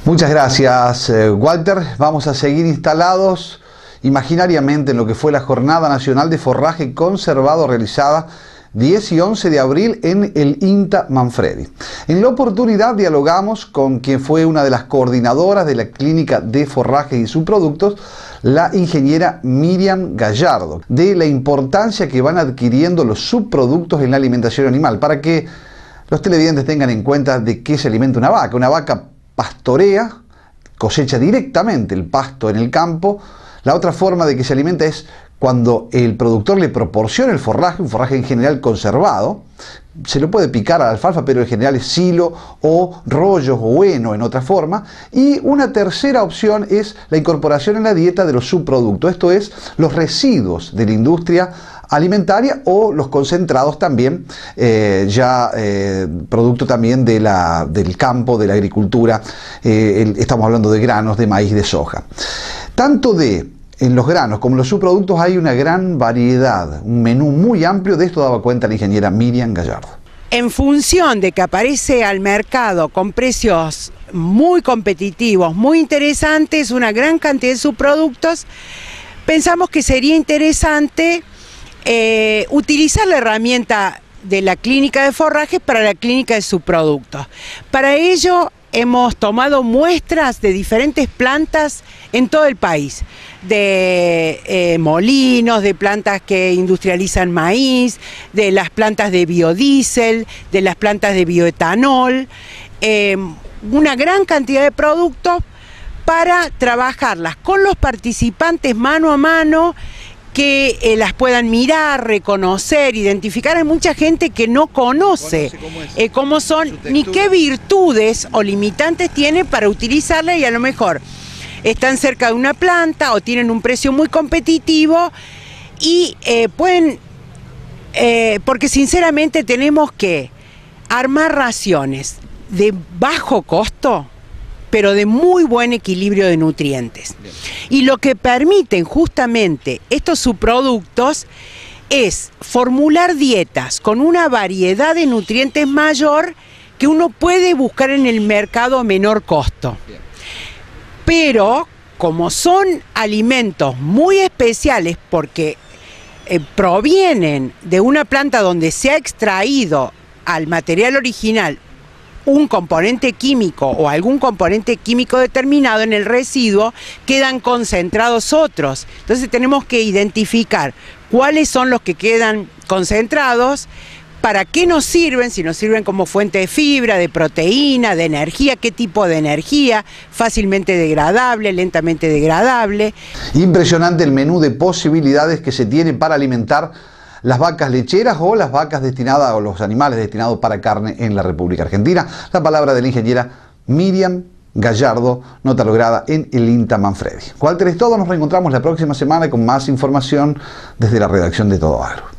Muchas gracias, Walter. Vamos a seguir instalados imaginariamente en lo que fue la Jornada Nacional de Forraje Conservado realizada 10 y 11 de abril en el INTA Manfredi. En la oportunidad dialogamos con quien fue una de las coordinadoras de la Clínica de Forraje y Subproductos, la ingeniera Miriam Gallardo, de la importancia que van adquiriendo los subproductos en la alimentación animal, para que los televidentes tengan en cuenta de qué se alimenta una vaca. Una vaca pastorea, cosecha directamente el pasto en el campo. La otra forma de que se alimenta es cuando el productor le proporciona el forraje, un forraje en general conservado. Se lo puede picar a la alfalfa, pero en general es silo o rollos o heno en otra forma. Y una tercera opción es la incorporación en la dieta de los subproductos, esto es, los residuos de la industria alimentaria o los concentrados también, producto también de del campo, de la agricultura. Estamos hablando de granos, de maíz, de soja. Tanto en los granos como en los subproductos hay una gran variedad, un menú muy amplio. De esto daba cuenta la ingeniera Miriam Gallardo. En función de que aparece al mercado con precios muy competitivos, muy interesantes, una gran cantidad de subproductos, pensamos que sería interesante utilizar la herramienta de la clínica de forraje para la clínica de subproductos. Para ello hemos tomado muestras de diferentes plantas en todo el país, de molinos, de plantas que industrializan maíz, de las plantas de biodiesel, de las plantas de bioetanol, una gran cantidad de productos para trabajarlas con los participantes mano a mano, que las puedan mirar, reconocer, identificar. Hay mucha gente que no conoce cómo son, ni qué virtudes o limitantes tiene para utilizarla, y a lo mejor están cerca de una planta o tienen un precio muy competitivo y pueden, porque sinceramente tenemos que armar raciones de bajo costo, pero de muy buen equilibrio de nutrientes. Bien. Y lo que permiten justamente estos subproductos es formular dietas con una variedad de nutrientes mayor que uno puede buscar en el mercado a menor costo. Bien. Pero como son alimentos muy especiales porque provienen de una planta donde se ha extraído al material original un componente químico o algún componente químico determinado, en el residuo quedan concentrados otros. Entonces tenemos que identificar cuáles son los que quedan concentrados, para qué nos sirven, si nos sirven como fuente de fibra, de proteína, de energía, qué tipo de energía, fácilmente degradable, lentamente degradable. Impresionante el menú de posibilidades que se tiene para alimentar las vacas lecheras o las vacas destinadas, o los animales destinados para carne en la República Argentina. La palabra de la ingeniera Miriam Gallardo, nota lograda en el INTA Manfredi. Walter, es todo. Nos reencontramos la próxima semana con más información desde la redacción de Todo Agro.